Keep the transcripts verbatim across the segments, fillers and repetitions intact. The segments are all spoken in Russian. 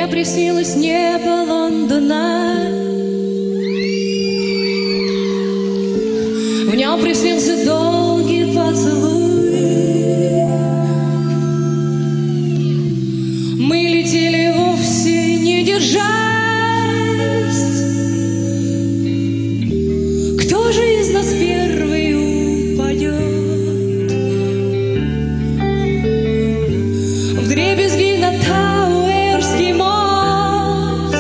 Мне приснилось небо Лондона, в нем приснился долгий поцелуй. Мы летели вовсе не держась. Кто же из нас первый упадет? Вдребезги на Тауэрский мост.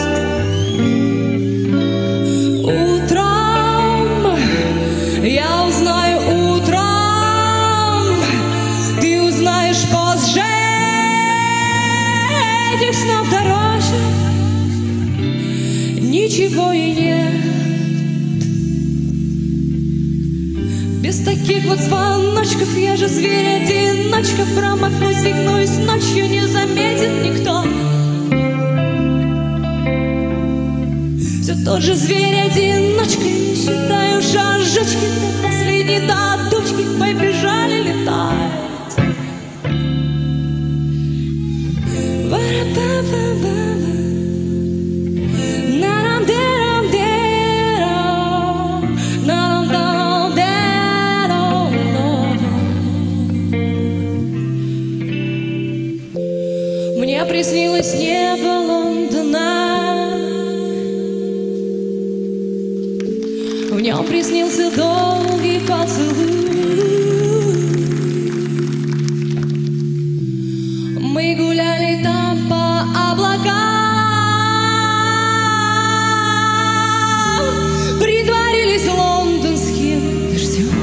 Утром я узнаю, утром ты узнаешь позже. Этих снов дороже ничего и нет. Без таких вот звоночков я же зверь-одиночка. Промахнусь, свихнусь, ночью не заметит никто. Все тот же зверь-одиночка, и считаю шажочки до последней до тучки побежали летать. Мне приснилось небо Лондона, в нем приснился долгий поцелуй. Мы гуляли там по облакам, притворились лондонским дождем.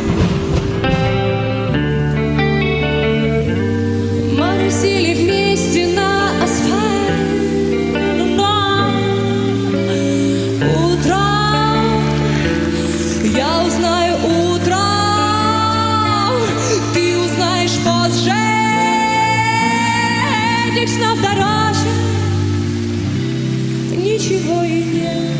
Моросили вместе на асфальт, но утром я узнаю, утром ты узнаешь позже. Этих снов дороже ничего и нет.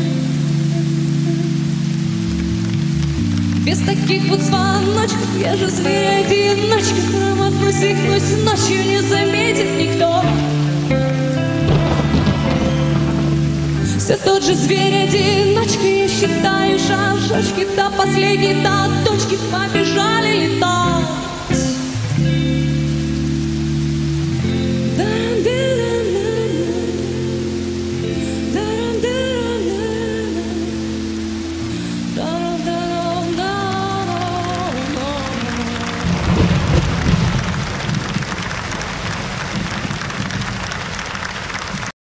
Без таких вот звоночков я же зверь-одиночка. Промахнусь, свихнусь, ночью не заметит никто. Все тот же зверь-одиночка, я считаю шажочки до последней до точки побежали летать.